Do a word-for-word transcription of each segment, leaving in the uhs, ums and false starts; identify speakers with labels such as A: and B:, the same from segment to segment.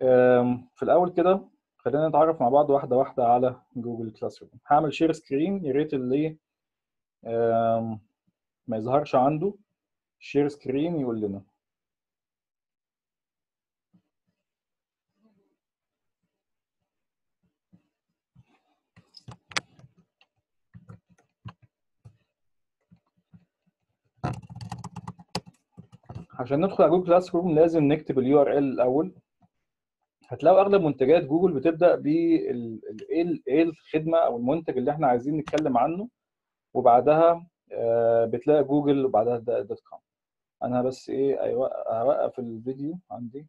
A: أم، في الأول كده خلينا نتعرف مع بعض واحدة واحدة على جوجل كلاس روم. هعمل شير سكرين، يا ريت اللي أم، ما يظهرش عنده شير سكرين يقول لنا. عشان ندخل على جوجل كلاس روم لازم نكتب اليو ار ال الأول. هتلاقوا أغلب منتجات جوجل بتبدأ ب ايه ايه الخدمة أو المنتج اللي احنا عايزين نتكلم عنه، وبعدها آه، بتلاقي جوجل وبعدها دوت كوم. أنا بس ايه أيوة- هوقف الفيديو عندي.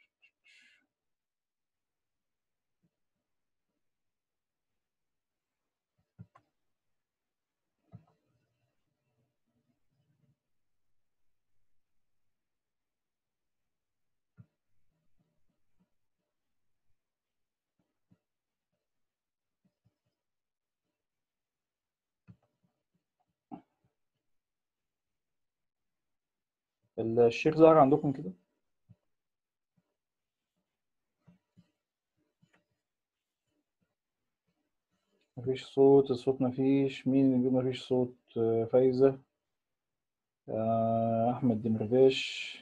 A: الشير ظهر عندكم كده؟ مفيش صوت، الصوت مفيش. مين اللي بيقول مفيش صوت؟ آه، فايزة، آه، أحمد دمرداش.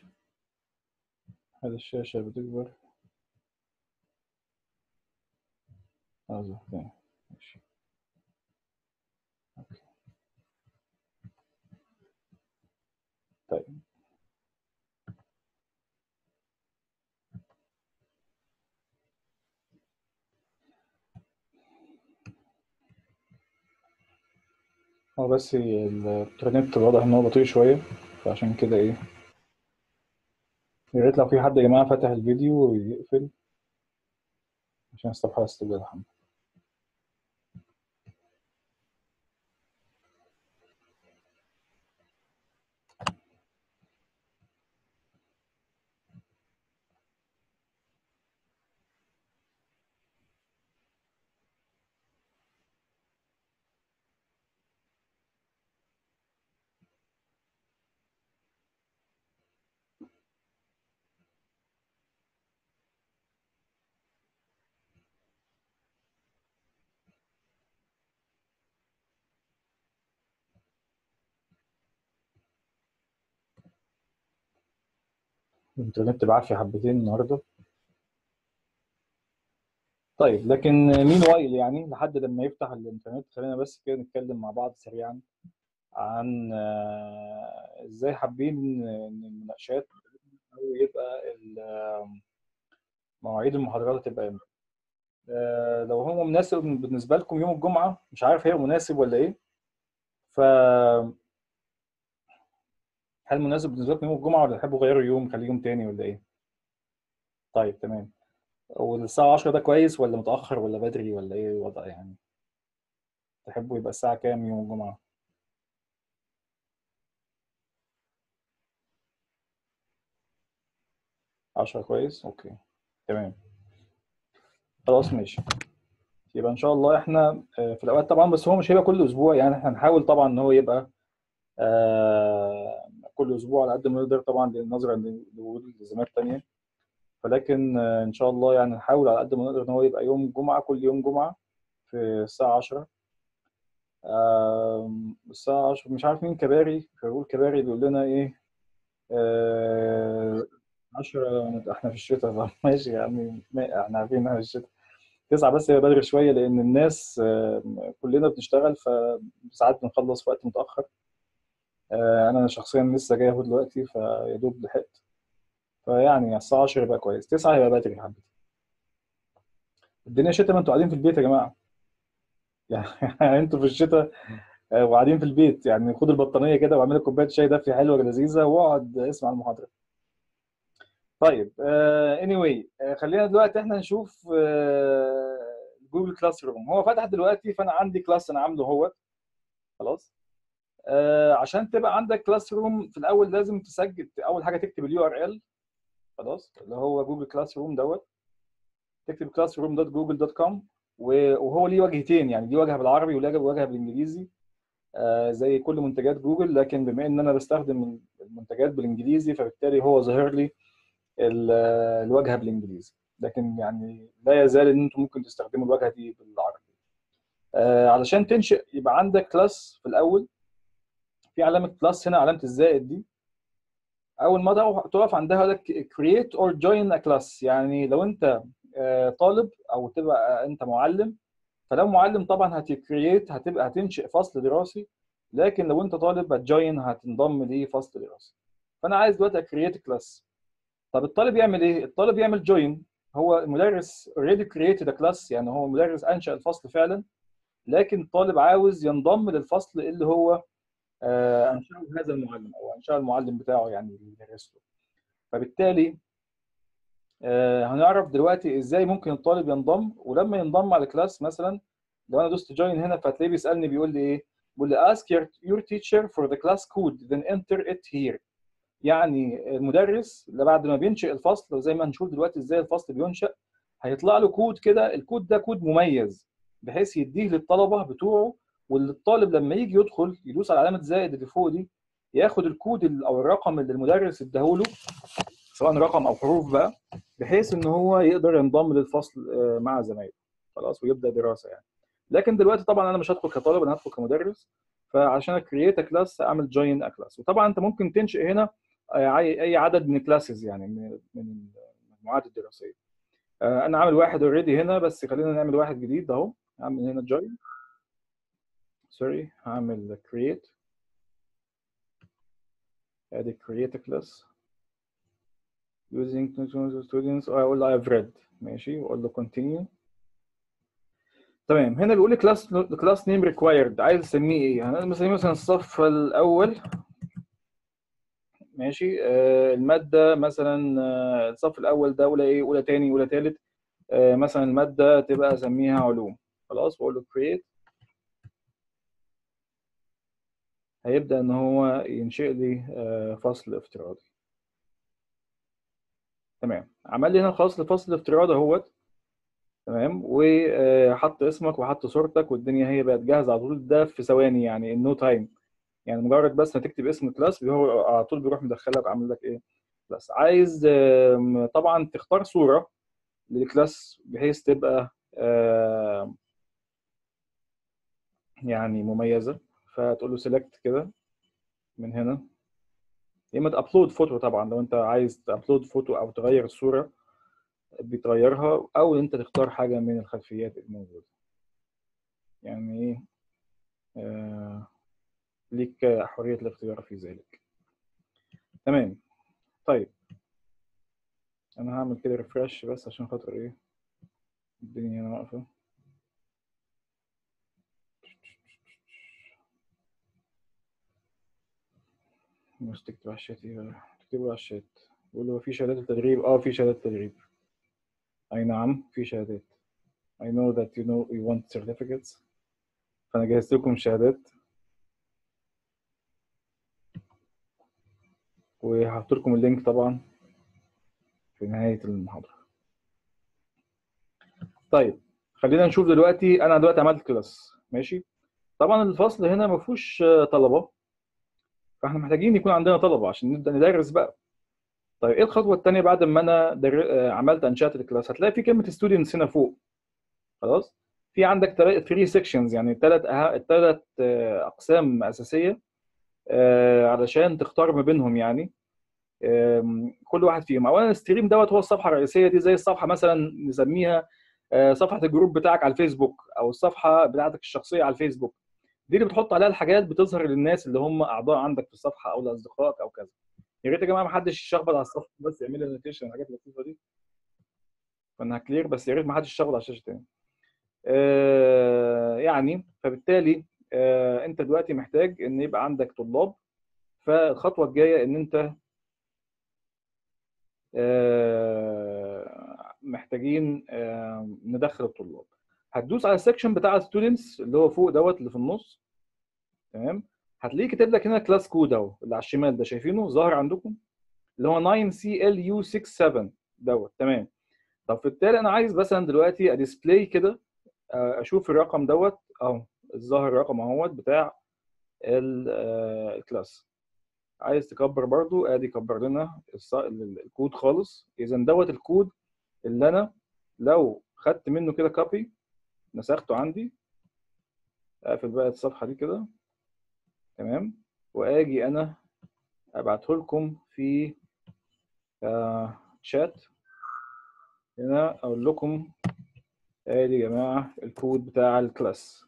A: هذا الشاشة بتكبر. هذا تاني. ماشي. أوكي. طيب هو بس الإنترنت واضح إن هو بطيء شوية، فعشان كده إيه، يا ريت لو في حد يا جماعة فتح الفيديو ويقفل عشان الصفحة بس تبقى الحمد. الإنترنت بعافية حبتين النهاردة. طيب لكن مين وايل يعني لحد لما يفتح الإنترنت، خلينا بس كده نتكلم مع بعض سريعا عن آه، إزاي حابين إن المناقشات أو يبقى ال- مواعيد المحاضرات هتبقى امتى. آه، لو هو مناسب بالنسبه لكم يوم الجمعه، مش عارف هي مناسب ولا ايه. فهل مناسب بالنسبه لكم يوم الجمعه، ولا تحبوا غيروا يوم خليه يوم تاني ولا ايه؟ طيب تمام. والساعه عشرة ده كويس ولا متاخر ولا بدري ولا ايه الوضع يعني؟ تحبوا يبقى الساعه كام يوم الجمعه؟ عشرة كويس، اوكي تمام. خلاص ماشي. يبقى ان شاء الله احنا آه، في الاوقات طبعا، بس هو مش هيبقى كل اسبوع يعني. احنا هنحاول طبعا ان هو يبقى آه، كل اسبوع على قد ما نقدر، طبعا نظرا لوجود التزامات تانية. ولكن آه، ان شاء الله يعني نحاول على قد ما نقدر ان هو يبقى يوم جمعه، كل يوم جمعه في الساعه عشرة. آم، الساعه عشرة. مش عارف مين كباري، فيقول كباري بيقول لنا ايه؟ آه، عشرة احنا في الشتاء. طب ماشي يا عمي، ما- احنا عارفين انها في الشتاء. تسعة بس هي بدري شويه، لان الناس آه، كلنا بنشتغل، فساعات بنخلص في وقت متاخر. آه، انا شخصيا لسه جاي اهو دلوقتي، فيا دوب لحقت. فيعني الساعه عشرة يبقى كويس، تسعة يبقى بدري حبتين. الدنيا شتاء، ما انتوا قاعدين في البيت يا جماعه. يعني انتوا في الشتاء آه، وقاعدين في البيت، يعني خد البطانيه كده واعمل لك كوبايه شاي دافيه حلوه لذيذه واقعد اسمع المحاضره. طيب اني واي خلينا دلوقتي احنا نشوف آه، جوجل كلاس روم. هو فتح دلوقتي، فانا عندي كلاس انا عامله هو. خلاص. آه، عشان تبقى عندك كلاس روم في الاول لازم تسجل. اول حاجه تكتب اليو ار ال، خلاص، اللي هو جوجل كلاس روم دوت. تكتب كلاس روم دوت جوجل دوت كوم. وهو ليه وجهتين، يعني ليه وجهه بالعربي وليه وجهه بالانجليزي. آه، زي كل منتجات جوجل، لكن بما ان انا بستخدم المنتجات بالانجليزي فبالتالي هو ظاهر لي ال- الواجهه بالانجليزي. لكن يعني لا يزال ان انتم ممكن تستخدموا الواجهه دي بالعربي. آه علشان تنشئ يبقى عندك كلاس في الاول، في علامه بلس هنا، علامه الزائد دي، اول ما تقف تقف عندها يقول لك create or join a class. يعني لو انت آه طالب او تبقى انت معلم، فلو معلم طبعا هتكريت، هتبقى هتنشئ فصل دراسي، لكن لو انت طالب هتجوين، هتنضم لفصل دراسي. فانا عايز دلوقتي اكريت كلاس. طب الطالب يعمل ايه؟ الطالب يعمل جوين. هو المدرس already created a class، يعني هو مدرس انشأ الفصل فعلا، لكن الطالب عاوز ينضم للفصل اللي هو آه، انشأه هذا المعلم، او انشأ المعلم بتاعه يعني اللي بيدرس له. فبالتالي آه، هنعرف دلوقتي ازاي ممكن الطالب ينضم. ولما ينضم على كلاس مثلا، لو انا دوست جوين هنا، فهتلاقيه بيسالني بيقول لي ايه؟ بيقول لي ask your, your teacher for the class code then enter it here. يعني المدرس اللي بعد ما بينشئ الفصل، وزي ما هنشوف دلوقتي ازاي الفصل بينشأ، هيطلع له كود كده. الكود ده كود مميز بحيث يديه للطلبه بتوعه، والطالب لما يجي يدخل يدوس على علامه زائد اللي فوق دي، ياخد الكود او الرقم اللي المدرس اداهوله، سواء رقم او حروف بقى، بحيث ان هو يقدر ينضم للفصل آه، مع زمايله خلاص، ويبدا دراسه يعني. لكن دلوقتي طبعا انا مش هدخل كطالب، انا هدخل كمدرس. فعشان اكريت كلاس اعمل جوين ا كلاس. وطبعا انت ممكن تنشئ هنا آه، اي أي عدد من الكلاسز، يعني من من المجموعات الدراسيه. آه، انا عامل واحد اوريدي هنا، بس خلينا نعمل واحد جديد اهو. هعمل هنا جوين، سوري، هعمل كرييت، ادي كرييت كلاس using students، اقول له I've read، ماشي، واقول له continue. تمام. هنا بيقول لي كلاس كلاس نيم ريكوايرد، عايز اسميه ايه؟ انا بسميه مثلا الصف الاول، ماشي. آه الماده مثلا، آه الصف الاول ده اولى ايه، اولى تاني، اولى تالت. آه مثلا الماده تبقى اسميها علوم، خلاص، واقول له create. هيبدا ان هو ينشئ لي آه فصل افتراضي. تمام. عمل لي هنا خلاص الفصل الافتراضي اهوت. تمام. وحط اسمك وحط صورتك، والدنيا هي بقت جاهزه على طول، ده في ثواني يعني ان نو تايم. يعني مجرد بس ما تكتب اسم كلاس، هو على طول بيروح مدخلك عامل لك ايه، كلاس. عايز آم، طبعا تختار صوره للكلاس بحيث تبقى آم، يعني مميزه. فتقول له سيلكت كده من هنا، يا اما تابلود فوتو. طبعا لو انت عايز تابلود فوتو او تغير الصوره بتغيرها، او انت تختار حاجه من الخلفيات الموجوده. يعني ايه، آه، ليك حريه الاختيار في ذلك. تمام. طيب انا هعمل كده ريفرش بس عشان خاطر ايه الدنيا هنا واقفه. مش تكتب على الشات ايه بقى؟ تكتبوا على الشات. بيقول له في شهادات التدريب. اه في شهادات تدريب، اي نعم في شهادات. I know that you know you want certificates. فانا جهزت لكم شهادات، وهحط لكم اللينك طبعا في نهايه المحاضره. طيب خلينا نشوف دلوقتي. انا دلوقتي عملت كلاس، ماشي. طبعا الفصل هنا ما فيهوش طلبه، فاحنا محتاجين يكون عندنا طلبه عشان نبدا ندرس بقى. طيب ايه الخطوه الثانيه بعد ما انا در... عملت انشات الكلاس؟ هتلاقي في كلمه ستودنتس هنا فوق، خلاص. في عندك ثلاث سيكشنز، يعني ثلاث ثلاث اقسام اساسيه آه، علشان تختار ما بينهم يعني. آم، كل واحد فيهم، اولا الستريم دوت هو الصفحه الرئيسيه دي، زي الصفحه مثلا نسميها آه، صفحه الجروب بتاعك على الفيسبوك، او الصفحه بتاعتك الشخصيه على الفيسبوك. دي اللي بتحط عليها الحاجات، بتظهر للناس اللي هم اعضاء عندك في الصفحه او لاصدقائك او كذا. يا ريت يا جماعه ما حدش يشخبط على الصفحه، بس يعمل لي نوتيشن الحاجات اللطيفه دي. فانا هكلير، بس يا ريت ما حدش يشخبط على الشاشه تاني. آه، يعني فبالتالي آه، انت دلوقتي محتاج ان يبقى عندك طلاب. فالخطوه الجايه ان انت آه، محتاجين آه، ندخل الطلاب. هتدوس على السكشن بتاع ستودنتس اللي هو فوق دوت اللي في النص. تمام. هتلاقيه كاتب لك هنا كلاس كود اهو، اللي على الشمال ده شايفينه ظاهر عندكم، اللي هو تسعة سي ال يو ستة سبعة دوت. تمام. طب في التالي انا عايز مثلا دلوقتي اديسبلاي كده، آه، اشوف الرقم دوت اهو، الظاهر الرقم اهوت بتاع ال- آه، الكلاس. عايز تكبر برضو، ادي كبر لنا الص- ال- الكود خالص. اذا دوت الكود اللي انا لو خدت منه كده كوبي، نسخته عندي، اقفل بقى الصفحه دي كده، تمام، واجي انا ابعته لكم في آه شات هنا، اقول لكم ادي يا جماعه الكود بتاع الكلاس.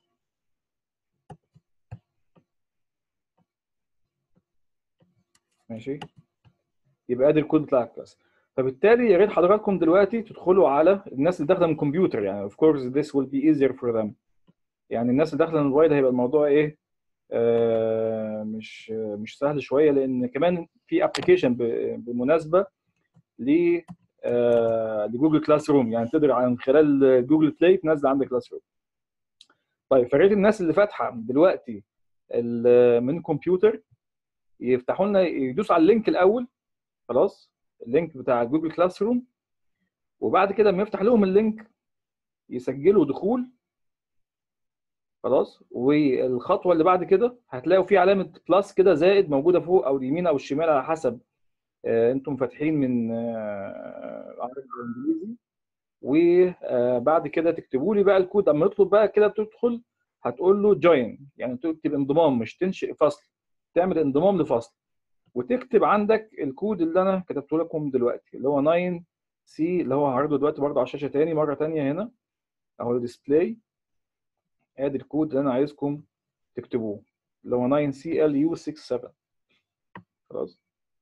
A: ماشي، يبقى ادي الكود بتاع الكلاس. فبالتالي يا ريت حضراتكم دلوقتي تدخلوا على الناس اللي داخله من الكمبيوتر، يعني of course this will be easier for them. يعني الناس اللي داخله من الموبايل هيبقى الموضوع ايه، آه مش مش سهل شويه، لان كمان في ابلكيشن بالمناسبه ل آه لجوجل كلاس روم، يعني تقدر عن خلال جوجل بلاي تنزل عندك كلاس روم. طيب فريت الناس اللي فاتحه دلوقتي من كمبيوتر يفتحوا لنا، يدوسوا على اللينك الاول، خلاص، اللينك بتاع جوجل كلاس روم، وبعد كده لما يفتح لهم اللينك يسجلوا دخول، خلاص. والخطوه اللي بعد كده هتلاقوا في علامه بلس كده زائد موجوده فوق او اليمين او الشمال على حسب آه انتم فاتحين من آه عربي او انجليزي. وبعد كده تكتبوا لي بقى الكود. اما يطلب بقى كده تدخل هتقول له جوين، يعني تكتب انضمام، مش تنشئ فصل، تعمل انضمام لفصل، وتكتب عندك الكود اللي انا كتبته لكم دلوقتي اللي هو تسعة سي، اللي هو هعرضه دلوقتي برضه على الشاشه تاني مره تانيه هنا اهو الديسبلاي. ادي الكود اللي انا عايزكم تكتبوه اللي هو تسعة سي ال يو ستة سبعة. خلاص،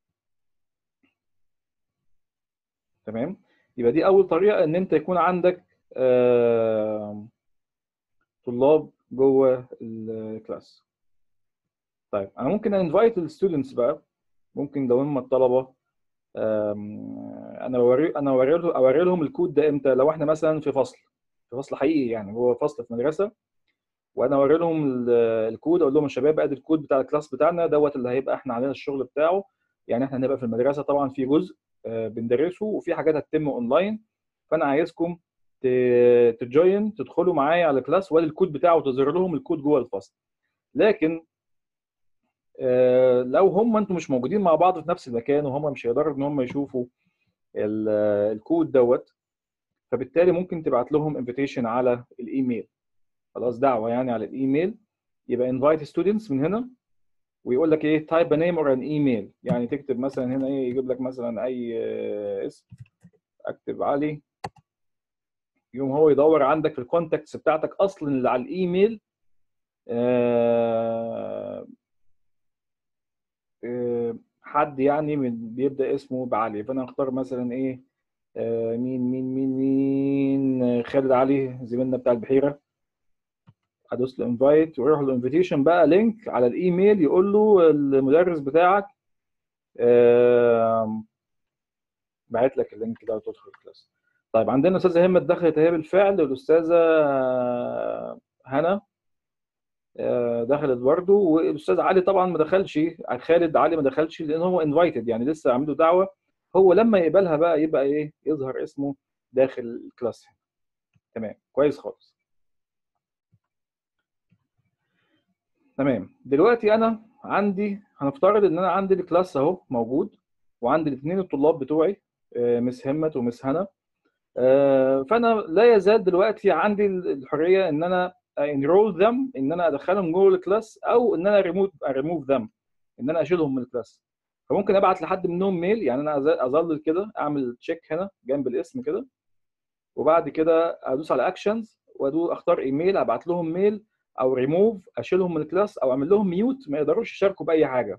A: تمام. يبقى دي اول طريقه ان انت يكون عندك آه طلاب جوه الكلاس. طيب انا ممكن انفايت الستودنتس بقى، ممكن لو هم الطلبه انا بوري انا اوري لهم اوري لهم الكود ده امتى؟ لو احنا مثلا في فصل في فصل حقيقي، يعني هو فصل في مدرسه، وانا اوري لهم الكود، اقول لهم يا شباب ادي الكود بتاع الكلاس بتاعنا دوت اللي هيبقى احنا علينا الشغل بتاعه. يعني احنا هنبقى في المدرسه طبعا في جزء بندرسه وفي حاجات هتتم اونلاين، فانا عايزكم تجوين تدخلوا معايا على الكلاس وادي الكود بتاعه وتظهر لهم الكود جوه الفصل. لكن لو هم انتم مش موجودين مع بعض في نفس المكان وهم مش هيقدروا ان هم يشوفوا الكود دوت، فبالتالي ممكن تبعت لهم انفيتيشن على الايميل، خلاص، دعوه يعني على الايميل. يبقى invite students من هنا، ويقول لك ايه type a name or an email، يعني تكتب مثلا هنا ايه، يجيب لك مثلا اي اسم، اكتب علي، يوم هو يدور عندك في الكونتاكتس بتاعتك اصلا اللي على الايميل آه آه حد يعني من بيبدا اسمه بعلي، فانا اختار مثلا ايه آه مين مين مين مين خالد علي زميلنا بتاع البحيره، ادوس له انفايت ويروح له انفيتيشن بقى لينك على الايميل، يقول له المدرس بتاعك آه بعت لك اللينك ده وتدخل الكلاس. طيب عندنا الاستاذه همه دخلت اهي بالفعل، والاستاذه هنا دخلت برضه، والاستاذ علي طبعا ما دخلش، خالد علي ما دخلش لان هو انفايتد، يعني لسه عامله دعوه، هو لما يقبلها بقى يبقى ايه يظهر اسمه داخل الكلاس. تمام، كويس خالص. تمام، دلوقتي انا عندي، هنفترض ان انا عندي الكلاس اهو موجود، وعندي الاثنين الطلاب بتوعي مس همت ومس هنا، فانا لا يزال دلوقتي عندي الحريه ان انا انرول ذم، ان انا ادخلهم جوه الكلاس، او ان انا ريموف ريموف ذم، ان انا اشيلهم من الكلاس. فممكن ابعت لحد منهم ميل، يعني انا اظلل كده اعمل تشيك هنا جنب الاسم كده، وبعد كده ادوس على اكشنز وادوس اختار ايميل، ابعت لهم ميل، او ريموف اشيلهم من الكلاس، او اعمل لهم ميوت ما يقدروش يشاركوا باي حاجه.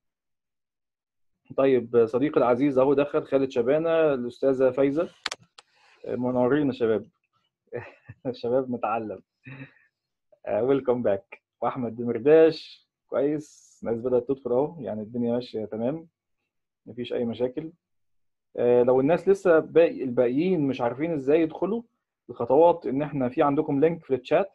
A: طيب صديقي العزيز اهو دخل خالد شبانه، الاستاذه فايزه، منورين يا شباب. شباب نتعلم. ويلكم باك. واحمد دمرداش، كويس، ناس بدات تدخل اهو، يعني الدنيا ماشيه تمام، مفيش اي مشاكل. آه لو الناس لسه باقي الباقيين مش عارفين ازاي يدخلوا، الخطوات ان احنا في عندكم لينك في الشات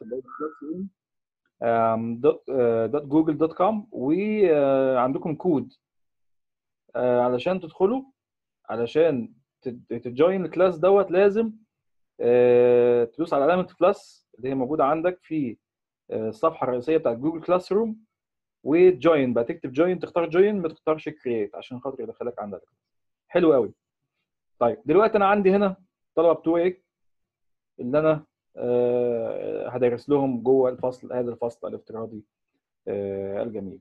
A: دوت جوجل دوت كوم، وعندكم كود آه علشان تدخلوا، علشان تجوين الكلاس دوت لازم آه تدوس على علامه بلس اللي هي موجوده عندك في الصفحه الرئيسيه بتاعت جوجل كلاس روم، وجوين بقى، تكتب جوين، تختار جوين ما تختارش كرييت عشان خاطر يدخلك عندك. حلو قوي. طيب دلوقتي انا عندي هنا الطلبه بتوعي اللي انا آه، هدرس لهم جوه الفصل، هذا الفصل الافتراضي آه، الجميل.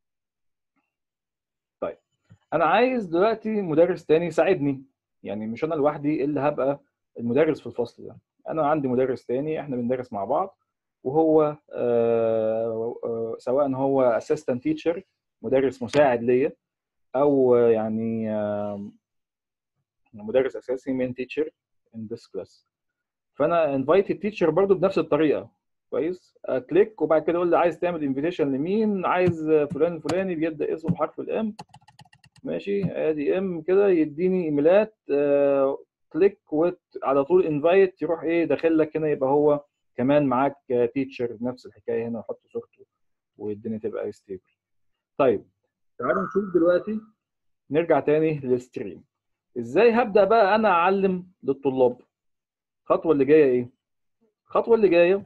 A: طيب انا عايز دلوقتي مدرس تاني يساعدني، يعني مش انا لوحدي اللي هبقى المدرس في الفصل ده، انا عندي مدرس تاني احنا بندرس مع بعض، وهو آه، آه، سواء هو assistant teacher مدرس مساعد ليا، او يعني آه، مدرس اساسي main teacher in this class. فانا invite التيتشر برضو بنفس الطريقه، كويس، كليك وبعد كده اقول له عايز تعمل انفيتيشن لمين، عايز فلان الفلاني بيبدا اسمه بحرف الام، ماشي، ادي ام كده يديني ايميلات، آه كليك وعلى طول انفايت يروح ايه داخل لك هنا، يبقى هو كمان معاك تيتشر نفس الحكايه هنا، وحط صورته والدنيا تبقى ستيبل. طيب تعالوا نشوف دلوقتي، نرجع تاني للستريم. ازاي هبدا بقى انا اعلم للطلاب؟ الخطوه اللي جايه ايه؟ الخطوه اللي جايه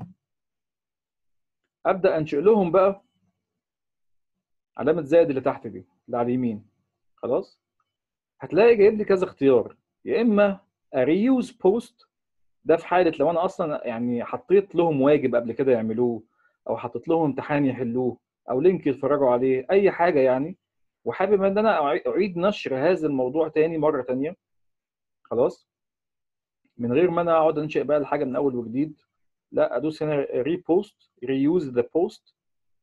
A: ابدا انشئ لهم بقى علامه زائد اللي تحت دي اللي على اليمين، خلاص. هتلاقي جايب لي كذا اختيار، يا اما ريوز بوست، ده في حاله لو انا اصلا يعني حطيت لهم واجب قبل كده يعملوه، او حطيت لهم امتحان يحلوه، او لينك يتفرجوا عليه، اي حاجه يعني، وحابب ان انا اعيد نشر هذا الموضوع تاني مره تانيه، خلاص، من غير ما انا اقعد انشئ بقى الحاجه من اول وجديد، لا ادوس هنا ريبوست، ريوز ذا بوست،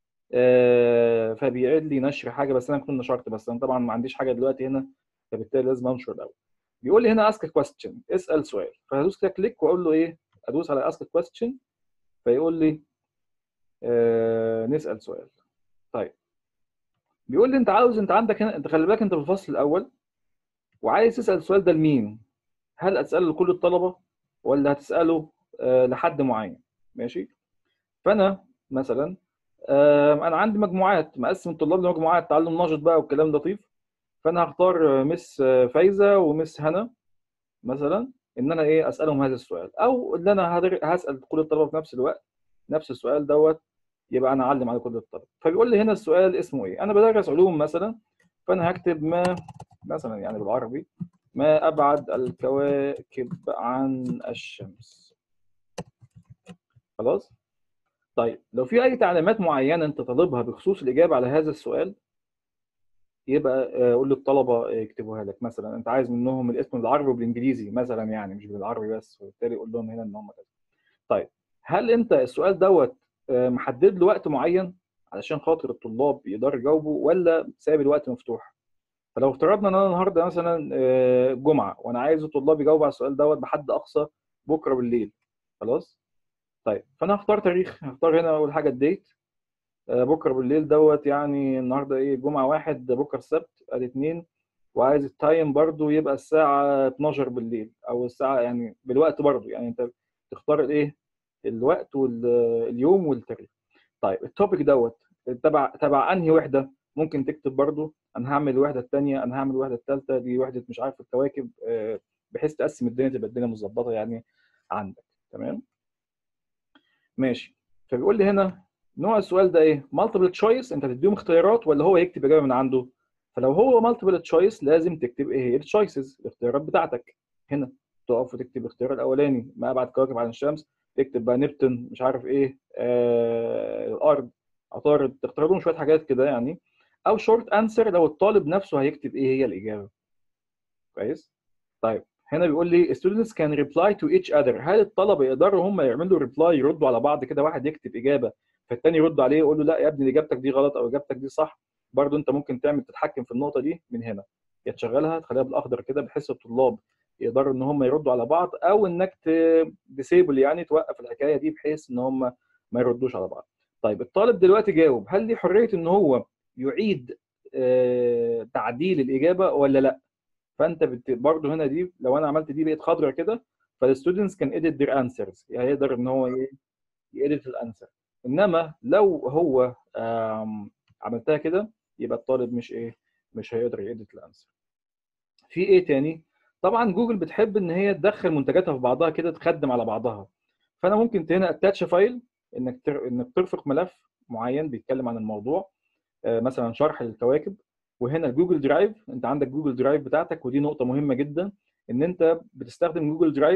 A: فبيعيد لي نشر حاجه، بس انا كنت نشرت، بس انا طبعا ما عنديش حاجه دلوقتي هنا، فبالتالي لازم انشر الاول. بيقول لي هنا اسك كويستشن، اسال سؤال، فهدوس كده كليك واقول له ايه، ادوس على اسك كويستشن، فيقول لي آه نسال سؤال. طيب بيقول لي انت عاوز، انت عندك هنا، انت خلي بالك انت في الفصل الاول وعايز تسال السؤال ده لمين؟ هل هتساله لكل الطلبه ولا هتساله آه لحد معين؟ ماشي. فانا مثلا آه انا عندي مجموعات، مقسم الطلاب لمجموعات تعلم نشط بقى والكلام ده لطيف، فانا هختار مس فايزه ومس هنا مثلا، ان انا ايه اسالهم هذا السؤال، او ان انا هدر- هسال كل الطلبه في نفس الوقت نفس السؤال دوت، يبقى انا اعلم على كل الطلبه. فبيقول لي هنا السؤال اسمه ايه، انا بدرس علوم مثلا، فانا هكتب ما مثلا يعني بالعربي، ما ابعد الكواكب عن الشمس، خلاص. طيب لو في اي تعليمات معينه انت طالبها بخصوص الاجابه على هذا السؤال، يبقى آه، قول للطلبه يكتبوها لك، مثلا انت عايز منهم الاسم بالعربي وبالانجليزي مثلا، يعني مش بالعربي بس، وبالتالي قول لهم هنا ان هم كذا. طيب هل انت السؤال دوت آه، محدد له وقت معين علشان خاطر الطلاب يقدروا يجاوبوا، ولا سايب الوقت مفتوح؟ فلو افترضنا ان انا النهارده مثلا آه، جمعه، وانا عايز الطلاب يجاوبوا على السؤال دوت بحد اقصى بكره بالليل، خلاص. طيب فانا هختار تاريخ، هختار هنا اول حاجه الديت، آه، بكره بالليل دوت، يعني النهارده ايه جمعه واحد، بكره السبت ادي اتنين، وعايز التايم برضو يبقى الساعه اتناشر بالليل، او الساعه يعني بالوقت برضو، يعني انت تختار الايه الوقت واليوم والتاريخ. طيب التوبيك دوت تبع تبع انهي وحده؟ ممكن تكتب برضو انا هعمل الوحده الثانيه، انا هعمل الوحده الثالثه، دي وحده مش عارف الكواكب، آه، بحيث تقسم الدنيا تبقى الدنيا مظبطه يعني عندك، تمام. ماشي. فبيقول لي هنا نوع السؤال ده ايه؟ مالتيبل تشويس، انت تديهم اختيارات ولا هو يكتب اجابه من عنده؟ فلو هو مالتيبل تشويس لازم تكتب ايه هي التشويسز، الاختيارات بتاعتك هنا، تقف وتكتب الاختيار الاولاني ما ابعد كواكب عن الشمس، تكتب بقى نبتون مش عارف ايه، آه الارض، عطارد، تختار لهم شويه حاجات كده يعني، او شورت انسر لو الطالب نفسه هيكتب ايه هي الاجابه، كويس. طيب هنا بيقول لي students can reply to each other، هل الطلبه يقدروا هم يعملوا ريبلاي، يردوا على بعض كده، واحد يكتب اجابه فالتاني يرد عليه يقول له لا يا ابني اجابتك دي غلط او اجابتك دي صح؟ برضو انت ممكن تعمل تتحكم في النقطه دي من هنا، يا تشغلها تخليها بالاخضر كده بحيث الطلاب يقدروا ان هم يردوا على بعض، او انك ديسيبل يعني توقف الحكايه دي بحيث ان هم ما يردوش على بعض. طيب الطالب دلوقتي جاوب، هل ليه حريه ان هو يعيد آه، تعديل الاجابه ولا لا؟ فانت بت... برضه هنا دي لو انا عملت دي بقت خضراء كده، فالستودنتس كان اديت ذير انسرز، يعني يقدر ان هو ايه يedit الانسر. انما لو هو آم، عملتها كده يبقى الطالب مش ايه مش هيقدر يedit الانسر. في ايه تاني؟ طبعا جوجل بتحب ان هي تدخل منتجاتها في بعضها كده، تخدم على بعضها، فانا ممكن هنا اتاتش فايل، انك تر... انك ترفق ملف معين بيتكلم عن الموضوع، آه، مثلا شرح للكواكب. وهنا الجوجل درايف، انت عندك جوجل درايف بتاعتك، ودي نقطه مهمه جدا، ان انت بتستخدم جوجل درايف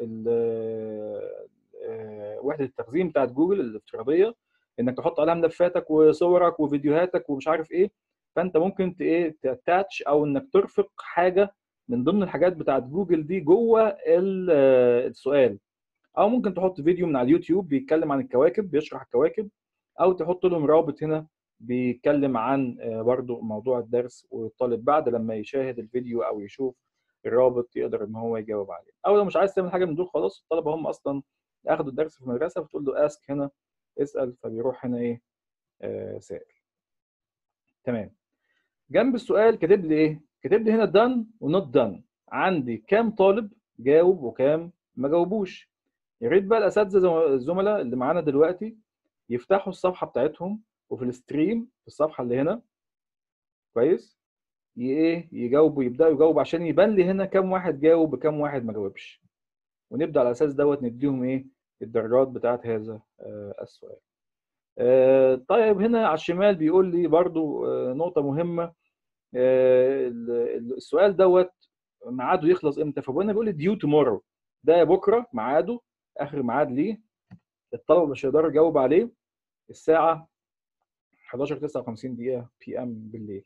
A: وحده التخزين بتاعت جوجل الافتراضيه، انك تحط عليها ملفاتك وصورك وفيديوهاتك ومش عارف ايه. فانت ممكن ايه تاتاتش او انك ترفق حاجه من ضمن الحاجات بتاعت جوجل دي جوه السؤال، او ممكن تحط فيديو من على اليوتيوب بيتكلم عن الكواكب، بيشرح الكواكب، او تحط لهم رابط هنا بيتكلم عن برضو موضوع الدرس، والطالب بعد لما يشاهد الفيديو او يشوف الرابط يقدر ان هو يجاوب عليه. او لو مش عايز تعمل حاجه من دول خلاص، الطلبه هم اصلا اخدوا الدرس في المدرسه، فتقول له اسك هنا، اسال، فبيروح هنا ايه آه سائل. تمام. جنب السؤال كاتب لي ايه؟ كاتب لي هنا done ونوت done. عندي كام طالب جاوب وكام ما جاوبوش. يا ريت بقى الاساتذه الزملاء اللي معانا دلوقتي يفتحوا الصفحه بتاعتهم، وفي الستريم في الصفحه اللي هنا كويس ايه يجاوبوا، يبداوا يجاوبوا عشان يبان لي هنا كام واحد جاوب وكام واحد ما جاوبش، ونبدا على الاساس دوت نديهم ايه الدرجات بتاعت هذا آه السؤال. آه طيب هنا على الشمال بيقول لي برضو آه نقطه مهمه، آه السؤال دوت ميعاده يخلص امتى؟ فبقولنا بيقول لي ديو تومورو، ده بكره ميعاده، اخر ميعاد ليه، الطلبه مش هيقدروا يجاوب عليه الساعه حداشر وتسعة وخمسين دقيقه بي ام بالليل.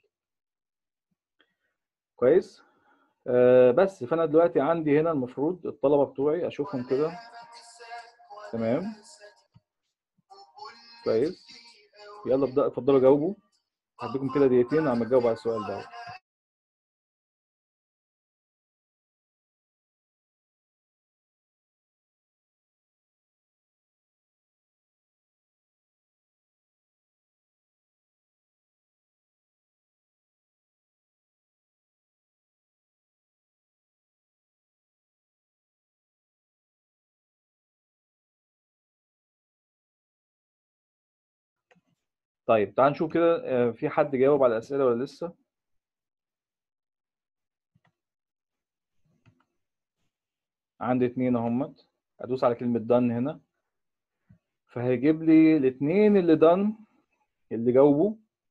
A: كويس. آه بس فانا دلوقتي عندي هنا المفروض الطلبه بتوعي اشوفهم كده. تمام كويس. يلا ابدا اتفضلوا جاوبوا، هديكم كده دقيقتين عم تجاوب على السؤال ده. طيب تعال نشوف كده آه في حد جاوب على الاسئله ولا لسه؟ عندي اتنين اهمت، ادوس على كلمه دان هنا فهيجيب لي الاثنين اللي دان اللي جاوبوا،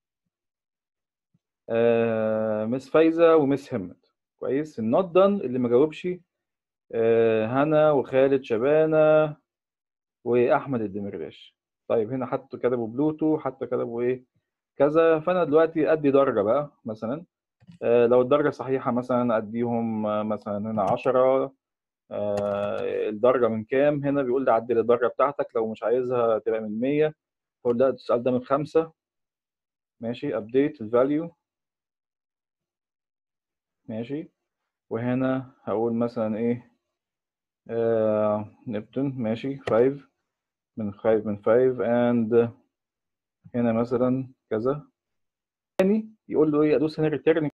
A: آه مس فايزه ومس همت. كويس. النوت دان اللي ما جاوبش آه هنا وخالد شبانه واحمد الدمرداش. طيب هنا حتى كتبوا بلوتو، حتى كتبوا ايه كذا. فانا دلوقتي ادي درجه بقى مثلا، آه لو الدرجه صحيحه مثلا اديهم آه مثلا هنا عشرة. آه الدرجه من كام؟ هنا بيقول لي عدل الدرجه بتاعتك، لو مش عايزها تبقى من مية اقول لا السؤال ده من خمسة. ماشي. ابديت الفاليو. ماشي. وهنا هقول مثلا ايه آه نبتون. ماشي. خمسة من خمسة من خمسة and هنا مثلا كذا. تاني يقول له ايه ادوس هنا ريتيرن